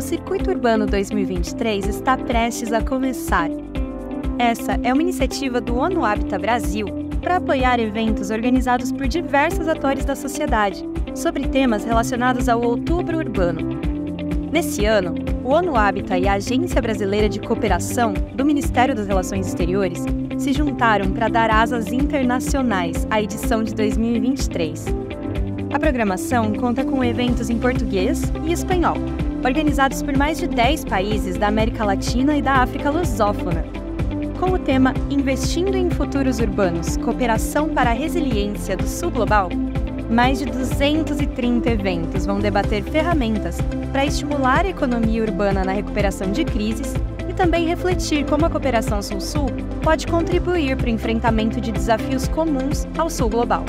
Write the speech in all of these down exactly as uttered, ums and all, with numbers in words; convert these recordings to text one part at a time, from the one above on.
Circuito Urbano dois mil e vinte e três está prestes a começar. Essa é uma iniciativa do ONU Habitat Brasil para apoiar eventos organizados por diversos atores da sociedade sobre temas relacionados ao Outubro Urbano. Nesse ano, o ONU Habitat e a Agência Brasileira de Cooperação do Ministério das Relações Exteriores se juntaram para dar asas internacionais à edição de dois mil e vinte e três. A programação conta com eventos em português e espanhol, organizados por mais de dez países da América Latina e da África lusófona. Com o tema Investindo em Futuros Urbanos, Cooperação para a Resiliência do Sul Global, mais de duzentos e trinta eventos vão debater ferramentas para estimular a economia urbana na recuperação de crises e também refletir como a cooperação Sul-Sul pode contribuir para o enfrentamento de desafios comuns ao Sul Global.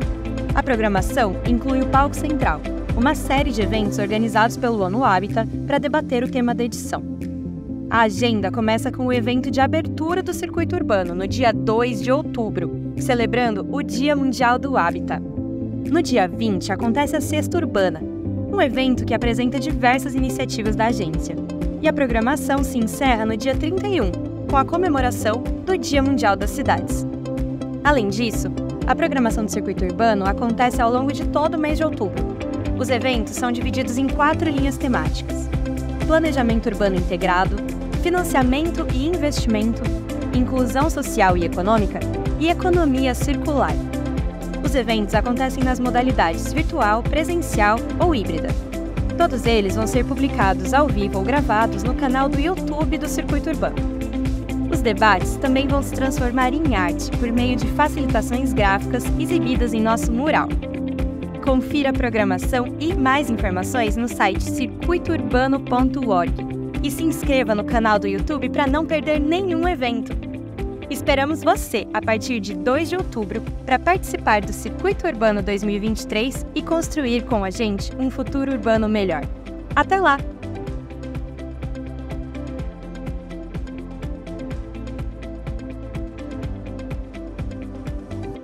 A programação inclui o Palco Central, uma série de eventos organizados pelo ONU Habitat para debater o tema da edição. A agenda começa com o evento de abertura do Circuito Urbano, no dia dois de outubro, celebrando o Dia Mundial do Habitat. No dia vinte, acontece a Sexta Urbana, um evento que apresenta diversas iniciativas da agência. E a programação se encerra no dia trinta e um, com a comemoração do Dia Mundial das Cidades. Além disso, a programação do Circuito Urbano acontece ao longo de todo o mês de outubro. Os eventos são divididos em quatro linhas temáticas: planejamento urbano integrado, financiamento e investimento, inclusão social e econômica e economia circular. Os eventos acontecem nas modalidades virtual, presencial ou híbrida. Todos eles vão ser publicados ao vivo ou gravados no canal do YouTube do Circuito Urbano. Os debates também vão se transformar em arte por meio de facilitações gráficas exibidas em nosso mural. Confira a programação e mais informações no site circuito urbano ponto org e se inscreva no canal do YouTube para não perder nenhum evento. Esperamos você a partir de dois de outubro para participar do Circuito Urbano dois mil e vinte e três e construir com a gente um futuro urbano melhor. Até lá!